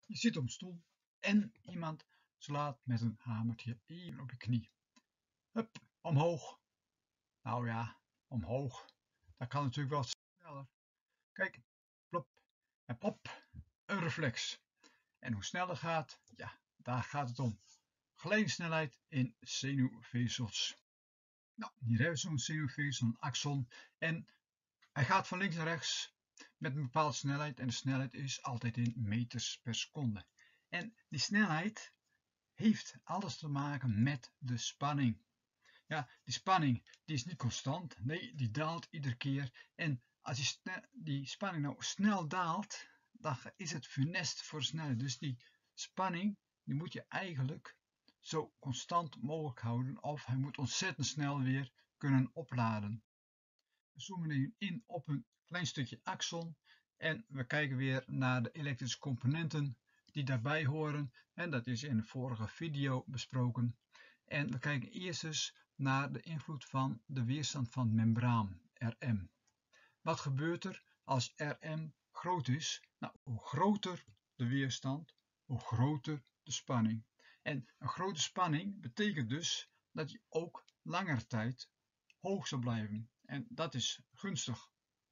Je zit op een stoel en iemand slaat met een hamertje even op je knie. Hup, omhoog. Nou ja, omhoog. Dat kan natuurlijk wel sneller. Kijk, plop en pop. Een reflex. En hoe sneller gaat, ja, daar gaat het om. Geleidingssnelheid in zenuwvezels. Nou, hier hebben we zo'n zenuwvezel, een axon. En hij gaat van links naar rechts met een bepaalde snelheid. En de snelheid is altijd in meters per seconde. En die snelheid heeft alles te maken met de spanning. Ja, die spanning die is niet constant, nee, die daalt iedere keer. En als die spanning nou snel daalt, dan is het funest voor de snelheid. Dus die spanning die moet je eigenlijk zo constant mogelijk houden, of hij moet ontzettend snel weer kunnen opladen. We zoomen nu in op een klein stukje axon en we kijken weer naar de elektrische componenten die daarbij horen. En dat is in de vorige video besproken. En we kijken eerst eens naar de invloed van de weerstand van membraan, Rm. Wat gebeurt er als Rm groot is? Nou, hoe groter de weerstand, hoe groter de spanning. En een grote spanning betekent dus dat je ook langere tijd hoog zal blijven. En dat is gunstig.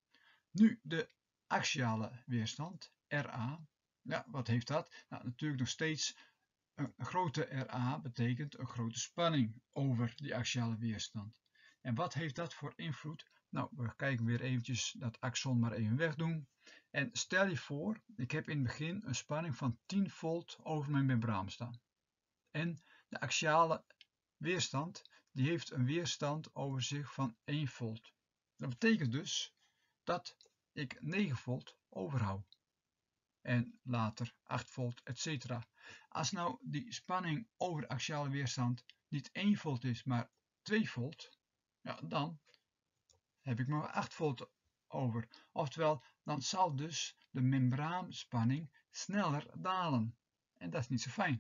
Nu de axiale weerstand, Ra. Ja, wat heeft dat? Nou, natuurlijk nog steeds een grote Ra betekent een grote spanning over die axiale weerstand. En wat heeft dat voor invloed? Nou, we kijken weer eventjes dat axon maar even wegdoen. En stel je voor, ik heb in het begin een spanning van 10 volt over mijn membraan staan. En de axiale weerstand die heeft een weerstand over zich van 1 volt. Dat betekent dus dat ik 9 volt overhoud. En later 8 volt, etc. Als nou die spanning over de axiale weerstand niet 1 volt is, maar 2 volt, ja, dan heb ik maar 8 volt over. Oftewel, dan zal dus de membraanspanning sneller dalen. En dat is niet zo fijn.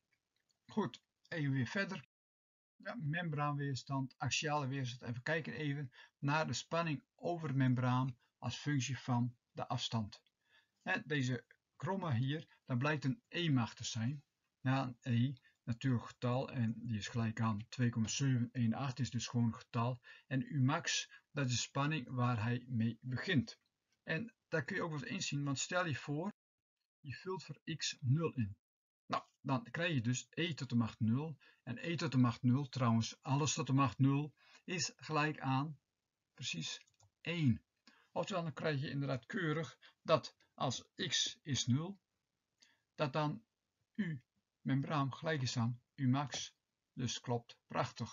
Goed, even weer verder. Ja, membraanweerstand, axiale weerstand. En we kijken even naar de spanning over de membraan als functie van de afstand. En deze kromme hier, dat blijkt een E-macht te zijn. Ja, een E, natuurlijk getal, en die is gelijk aan 2,718, is dus gewoon een getal. En Umax, dat is de spanning waar hij mee begint. En daar kun je ook wat inzien, want stel je voor, je vult voor x 0 in. Nou, dan krijg je dus e tot de macht 0. En e tot de macht 0, trouwens, alles tot de macht 0, is gelijk aan precies 1. Oftewel, dan krijg je inderdaad keurig dat als x is 0, dat dan u membraan gelijk is aan Umax. Dus klopt, prachtig.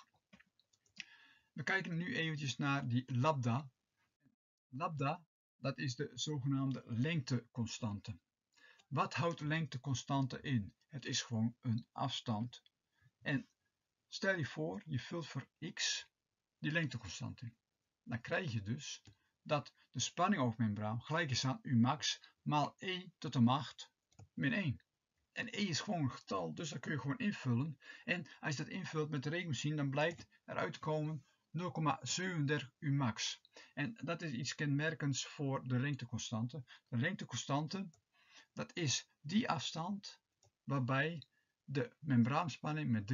We kijken nu eventjes naar die lambda. Lambda, dat is de zogenaamde lengteconstante. Wat houdt lengteconstante in? Het is gewoon een afstand. En stel je voor, je vult voor x die lengteconstante in. Dan krijg je dus dat de spanning over membraan gelijk is aan Umax maal e tot de macht min 1. En e is gewoon een getal, dus dat kun je gewoon invullen. En als je dat invult met de rekenmachine, dan blijkt eruit te komen 0,37 Umax. En dat is iets kenmerkends voor de lengteconstante. De lengteconstante, dat is die afstand waarbij de membraanspanning met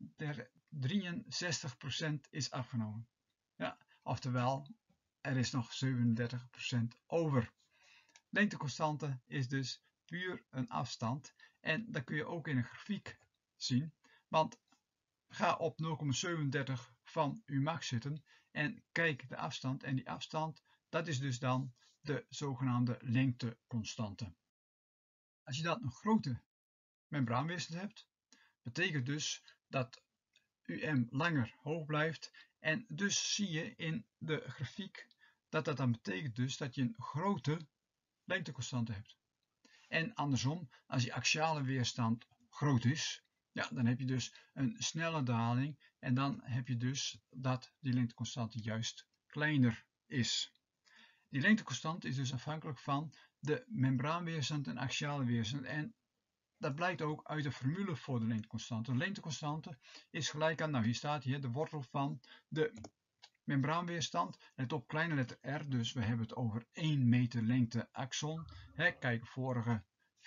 63% is afgenomen. Ja, oftewel, er is nog 37% over. Lengteconstante is dus puur een afstand. En dat kun je ook in een grafiek zien. Want ga op 0,37 van Umax zitten en kijk de afstand. En die afstand, dat is dus dan de zogenaamde lengteconstante. Als je dan een grote membraanweerstand hebt, betekent dus dat UM langer hoog blijft. En dus zie je in de grafiek dat dat dan betekent dus dat je een grote lengteconstante hebt. En andersom, als die axiale weerstand groot is, ja, dan heb je dus een snelle daling en dan heb je dus dat die lengteconstante juist kleiner is. Die lengteconstante is dus afhankelijk van de membraanweerstand en axiale weerstand. En dat blijkt ook uit de formule voor de lengteconstante. De lengteconstante is gelijk aan, nou hier staat hier, de wortel van de membraanweerstand. Let op, kleine letter r, dus we hebben het over 1 meter lengte axon. Kijk, vorige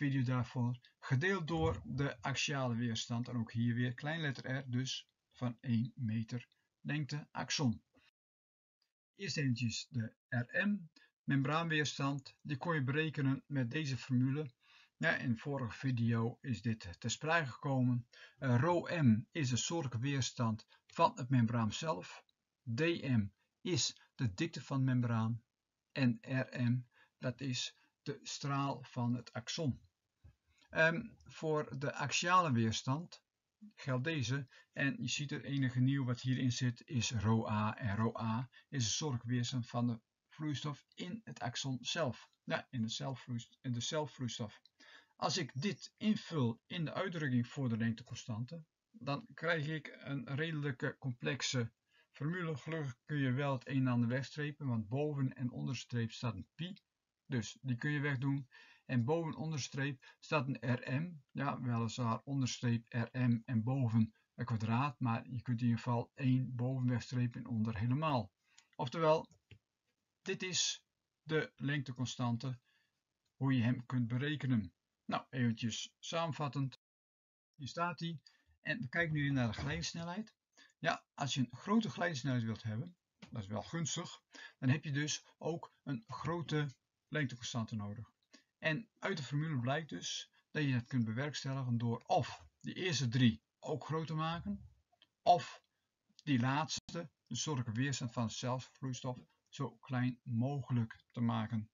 video daarvoor, gedeeld door de axiale weerstand. En ook hier weer klein letter R, dus van 1 meter lengte axon. Eerst eventjes de RM, membraanweerstand. Die kon je berekenen met deze formule. Ja, in de vorige video is dit ter sprake gekomen. ρm is de soortelijke weerstand van het membraan zelf. dm is de dikte van de membraan. En rm, dat is de straal van het axon. Voor de axiale weerstand geldt deze. En je ziet het enige nieuw wat hierin zit is ρa. En ρa is de soortelijke weerstand van de vloeistof in het axon zelf. Ja, in de celvloeistof. Als ik dit invul in de uitdrukking voor de lengteconstante, dan krijg ik een redelijke complexe formule. Gelukkig kun je wel het een en ander wegstrepen, want boven en onderstreep staat een pi. Dus die kun je wegdoen. En boven onderstreep staat een rm. Ja, weliswaar onderstreep rm en boven een kwadraat, maar je kunt in ieder geval 1 boven wegstrepen en onder helemaal. Oftewel, dit is de lengteconstante, hoe je hem kunt berekenen. Nou, eventjes samenvattend. Hier staat hij. En we kijken nu naar de glijdsnelheid. Ja, als je een grote glijdsnelheid wilt hebben, dat is wel gunstig, dan heb je dus ook een grote lengteconstante nodig. En uit de formule blijkt dus dat je het kunt bewerkstelligen door of die eerste 3 ook groot te maken, of die laatste, de soortelijke weerstand van de celvloeistof, zo klein mogelijk te maken.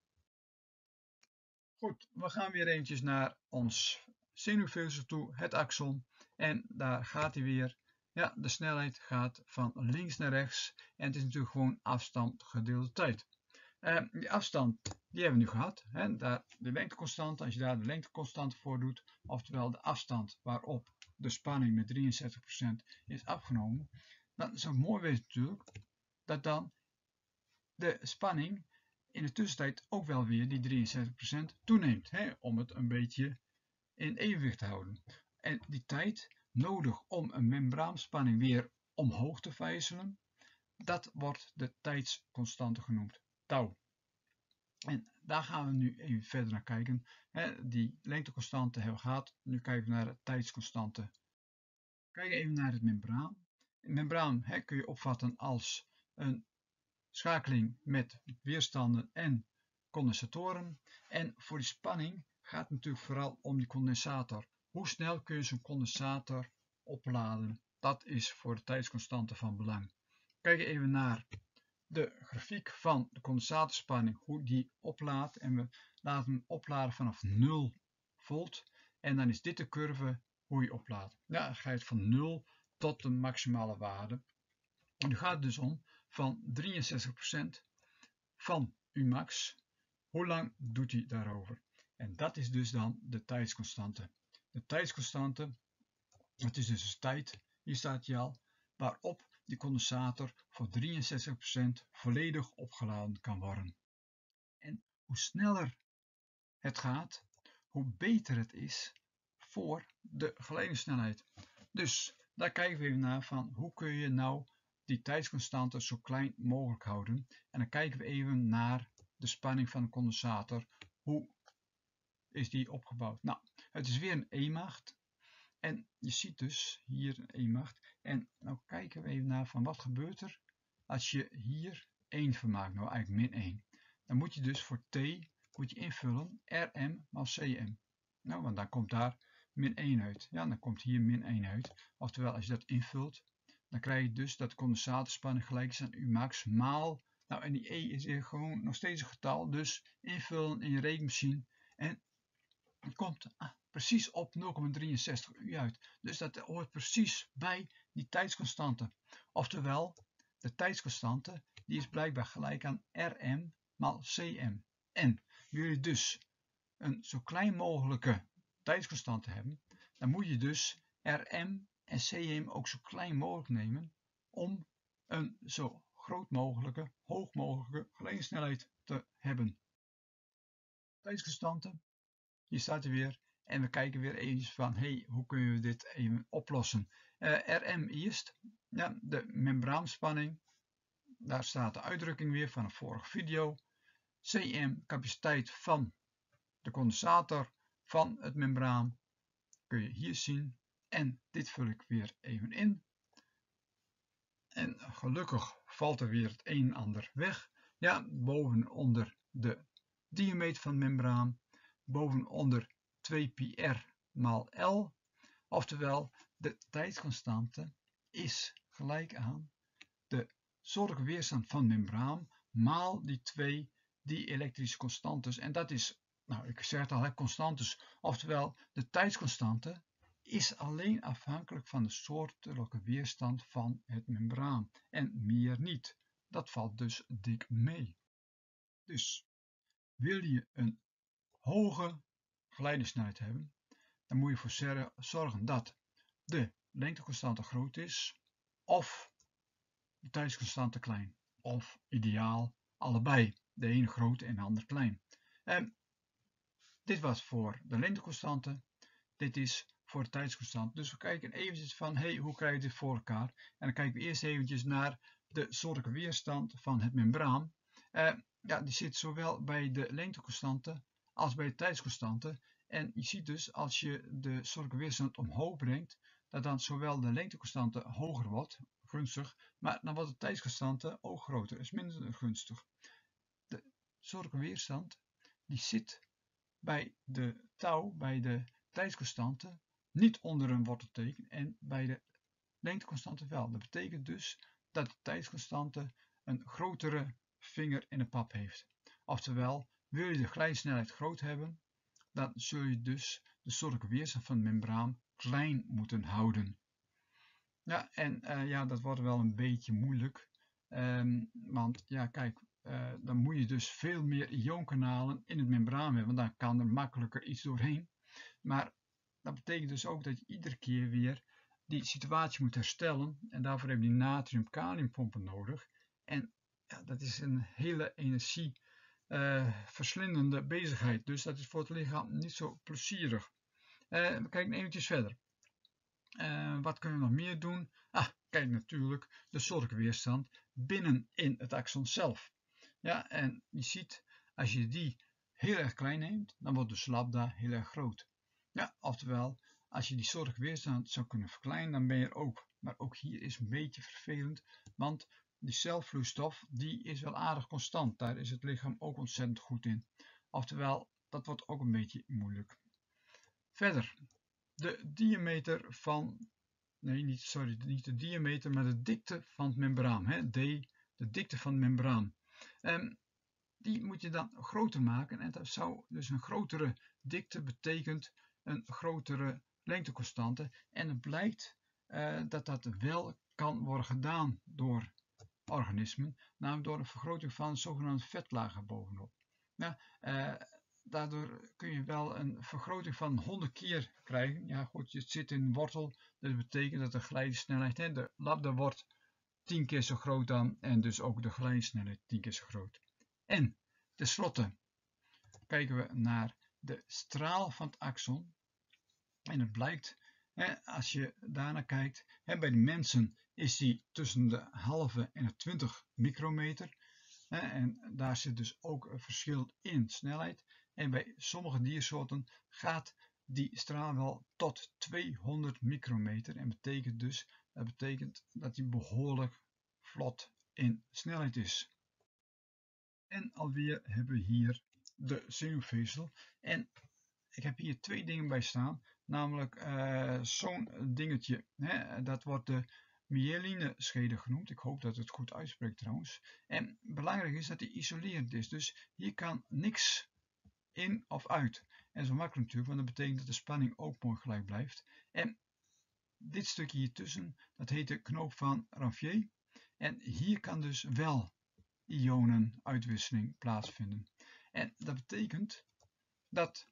Goed, we gaan weer eventjes naar ons zenuwvezel toe, het axon. En daar gaat hij weer. Ja, de snelheid gaat van links naar rechts. En het is natuurlijk gewoon afstand gedeelde tijd. Die afstand die hebben we nu gehad. Hè, daar de lengteconstante, als je daar de lengteconstante voor doet, oftewel de afstand waarop de spanning met 63% is afgenomen, dan zou het mooi wezen natuurlijk dat dan de spanning in de tussentijd ook wel weer die 63% toeneemt, hè, om het een beetje in evenwicht te houden. En die tijd nodig om een membraanspanning weer omhoog te vijzelen, dat wordt de tijdsconstante genoemd, tau. En daar gaan we nu even verder naar kijken. Die lengteconstante hebben we gehad, nu kijken we naar de tijdsconstante. Kijk even naar het membraan. Een membraan kun je opvatten als een schakeling met weerstanden en condensatoren. En voor die spanning gaat het natuurlijk vooral om die condensator. Hoe snel kun je zo'n condensator opladen? Dat is voor de tijdsconstante van belang. Kijk even naar de grafiek van de condensatorspanning, hoe die oplaadt. En we laten hem opladen vanaf 0 volt. En dan is dit de curve hoe je oplaadt. Ja, dan ga je van 0 tot de maximale waarde. En nu gaat het dus om van 63% van Umax. Hoe lang doet hij daarover? En dat is dus dan de tijdsconstante. De tijdsconstante, dat is dus de tijd, hier staat hij al, waarop die condensator voor 63% volledig opgeladen kan worden. En hoe sneller het gaat, hoe beter het is voor de geleidingssnelheid. Dus daar kijken we even naar van hoe kun je nou die tijdsconstante zo klein mogelijk houden. En dan kijken we even naar de spanning van de condensator. Hoe is die opgebouwd? Nou, het is weer een E-macht. En je ziet dus hier een E-macht. En nou kijken we even naar van wat gebeurt er als je hier 1 van maakt. Nou eigenlijk min 1. Dan moet je dus voor t moet je invullen rm maal cm. Nou, want dan komt daar min 1 uit. Ja, dan komt hier min 1 uit. Oftewel, als je dat invult, dan krijg je dus dat de condensatorspanning gelijk is aan Umax maal. Nou, en die E is hier gewoon nog steeds een getal. Dus invullen in je rekenmachine. En het komt precies op 0,63 U uit. Dus dat hoort precies bij die tijdsconstante. Oftewel, de tijdsconstante die is blijkbaar gelijk aan Rm maal Cm. En wil je dus een zo klein mogelijke tijdsconstante hebben, dan moet je dus Rm en Cm ook zo klein mogelijk nemen om een zo groot mogelijke, hoog mogelijke geleidingssnelheid te hebben. Tijdsconstante, hier staat hij weer. En we kijken weer eens van, hoe kunnen we dit even oplossen? Rm eerst, ja, de membraanspanning. Daar staat de uitdrukking weer van een vorige video. Cm, capaciteit van de condensator van het membraan kun je hier zien. En dit vul ik weer even in. En gelukkig valt er weer het een en ander weg. Ja, boven onder de diameter van het membraan, boven onder 2πr maal L, oftewel de tijdsconstante is gelijk aan de zorgweerstand van het membraan maal die twee elektrische constantes. En dat is, nou ik zeg het al, constantes, oftewel de tijdsconstante is alleen afhankelijk van de soortelijke weerstand van het membraan en meer niet. Dat valt dus dik mee. Dus wil je een hoge geleidingssnelheid hebben, dan moet je voor zorgen dat de lengteconstante groot is of de tijdsconstante klein. Of ideaal allebei, de ene groot en de ander klein. Dit was voor de lengteconstante, dit is voor de tijdsconstante. Dus we kijken eventjes van, hey, hoe krijg je dit voor elkaar? En dan kijken we eerst eventjes naar de soortelijke weerstand van het membraan. Ja, die zit zowel bij de lengteconstante als bij de tijdsconstante. En je ziet dus, als je de soortelijke weerstand omhoog brengt, dat dan zowel de lengteconstante hoger wordt, gunstig, maar dan wordt de tijdsconstante ook groter, is minder gunstig. De soortelijke weerstand die zit bij de tau, bij de tijdsconstante, niet onder een wortelteken en bij de lengteconstante wel. Dat betekent dus dat de tijdsconstante een grotere vinger in de pap heeft. Oftewel, wil je de glijsnelheid groot hebben, dan zul je dus de soortelijke weerstand van de membraan klein moeten houden. Ja, en ja, dat wordt wel een beetje moeilijk. Want ja, kijk, dan moet je dus veel meer ionkanalen in het membraan hebben, want dan kan er makkelijker iets doorheen. Maar dat betekent dus ook dat je iedere keer weer die situatie moet herstellen. En daarvoor heb je natrium-kaliumpompen nodig. En ja, dat is een hele energie verslindende bezigheid. Dus dat is voor het lichaam niet zo plezierig. We kijken eventjes verder. Wat kunnen we nog meer doen? Kijk natuurlijk de zorgweerstand binnenin het axon zelf. Ja, en je ziet, als je die heel erg klein neemt, dan wordt de lambda heel erg groot. Ja, oftewel, als je die zorgweerstand zou kunnen verkleinen, dan ben je er ook. Maar ook hier is een beetje vervelend, want die celvloeistof die is wel aardig constant. Daar is het lichaam ook ontzettend goed in. Oftewel, dat wordt ook een beetje moeilijk. Verder, de diameter van, nee, niet de diameter, maar de dikte van het membraan. Hè? De dikte van het membraan. Die moet je dan groter maken. En dat zou dus een grotere dikte betekent een grotere lengteconstante. En het blijkt dat dat wel kan worden gedaan door organismen, namelijk door een vergroting van een zogenaamde vetlagen bovenop. Nou, daardoor kun je wel een vergroting van 100 keer krijgen. Ja goed, het zit in een wortel, dat betekent dat de glijsnelheid, de lambda wordt 10 keer zo groot dan en dus ook de glijsnelheid 10 keer zo groot. En tenslotte kijken we naar de straal van het axon. En het blijkt, als je daarnaar kijkt, bij de mensen is die tussen de halve en de 20 micrometer. En daar zit dus ook een verschil in snelheid. En bij sommige diersoorten gaat die straal wel tot 200 micrometer. En dat betekent dat die behoorlijk vlot in snelheid is. En alweer hebben we hier de zenuwvezel. En ik heb hier twee dingen bij staan. Namelijk zo'n dingetje. Dat wordt de myelineschede genoemd. Ik hoop dat het goed uitspreekt trouwens. En belangrijk is dat die isolerend is. Dus hier kan niks in of uit. En zo makkelijk natuurlijk, want dat betekent dat de spanning ook mooi gelijk blijft. En dit stukje hier tussen, dat heet de knoop van Raffier. En hier kan dus wel ionenuitwisseling plaatsvinden. En dat betekent dat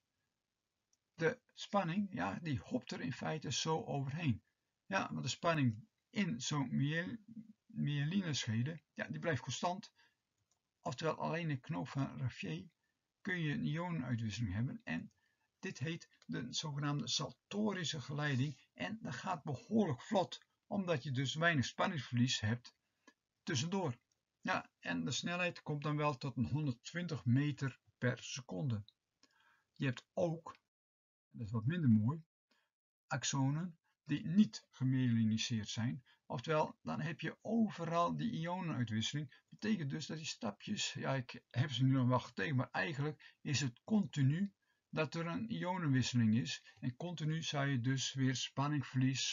de spanning, ja, die hopt er in feite zo overheen. Ja, want de spanning in zo'n myelineschede, ja, die blijft constant. Oftewel, alleen de knoop van Raffier kun je een ionenuitwisseling hebben. En dit heet de zogenaamde saltorische geleiding. En dat gaat behoorlijk vlot, omdat je dus weinig spanningsverlies hebt tussendoor. Ja, en de snelheid komt dan wel tot een 120 meter per seconde. Je hebt ook Dat is wat minder mooi, axonen die niet gemyeliniseerd zijn. Oftewel, dan heb je overal die ionenuitwisseling. Betekent dus dat die stapjes, ja, ik heb ze nu nog wel getekend, maar eigenlijk is het continu dat er een ionenwisseling is. En continu zou je dus weer spanningverlies,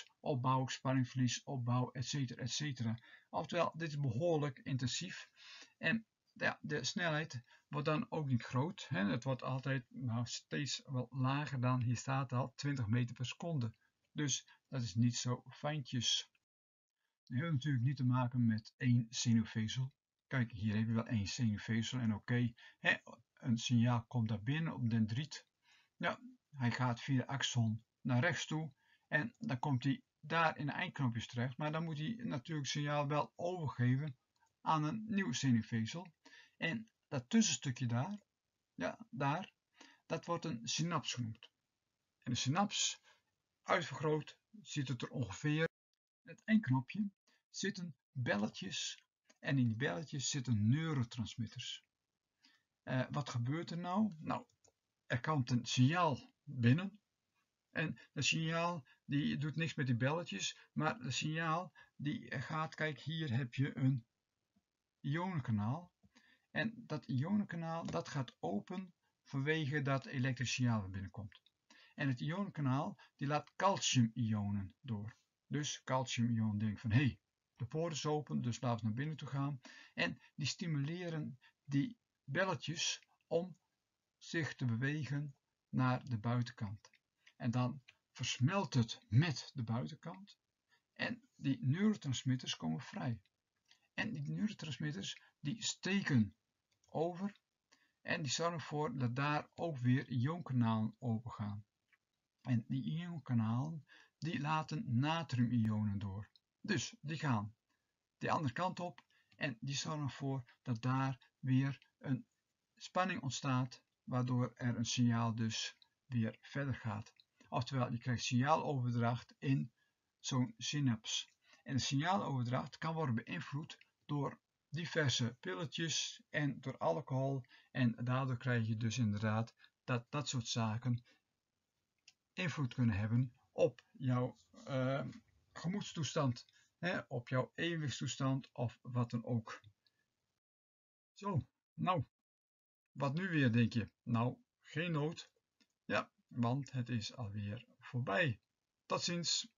opbouw, etc. Oftewel, dit is behoorlijk intensief. En ja, de snelheid wordt dan ook niet groot. Hè? Het wordt altijd steeds wel lager dan, hier staat al, 20 meter per seconde. Dus dat is niet zo fijntjes. We hebben natuurlijk niet te maken met één zenuwvezel. Kijk, hier heb je wel één zenuwvezel en oké, een signaal komt daar binnen op dendriet. Ja, hij gaat via de axon naar rechts toe en dan komt hij daar in de eindknopjes terecht. Maar dan moet hij natuurlijk het signaal wel overgeven aan een nieuw zenuwvezel. En dat tussenstukje daar, ja, dat wordt een synaps genoemd. En de synaps, uitvergroot, ziet het er ongeveer. In het eindknopje zitten belletjes en in die belletjes zitten neurotransmitters. Wat gebeurt er nou? Nou, er komt een signaal binnen en het signaal die doet niks met die belletjes, maar het signaal die gaat, kijk, hier heb je een ionenkanaal en dat ionenkanaal dat gaat open vanwege dat elektrische signaal dat binnenkomt. En het ionenkanaal die laat calciumionen door. Dus calciumionen denkt van hé, de poort is open, dus laten we naar binnen toe gaan. En die stimuleren die belletjes om zich te bewegen naar de buitenkant. En dan versmelt het met de buitenkant en die neurotransmitters komen vrij. En die neurotransmitters die steken over en die zorgen ervoor dat daar ook weer ionkanalen open gaan. En die ionkanalen die laten natriumionen door. Dus die gaan de andere kant op en die zorgen ervoor dat daar weer een spanning ontstaat, waardoor er een signaal dus weer verder gaat. Oftewel, je krijgt signaaloverdracht in zo'n synaps. En de signaaloverdracht kan worden beïnvloed door diverse pilletjes en door alcohol. En daardoor krijg je dus inderdaad dat soort zaken invloed kunnen hebben op jouw gemoedstoestand, op jouw evenwichtstoestand of wat dan ook. Zo, nou, wat nu weer, denk je? Nou, geen nood. Ja, want het is alweer voorbij. Tot ziens.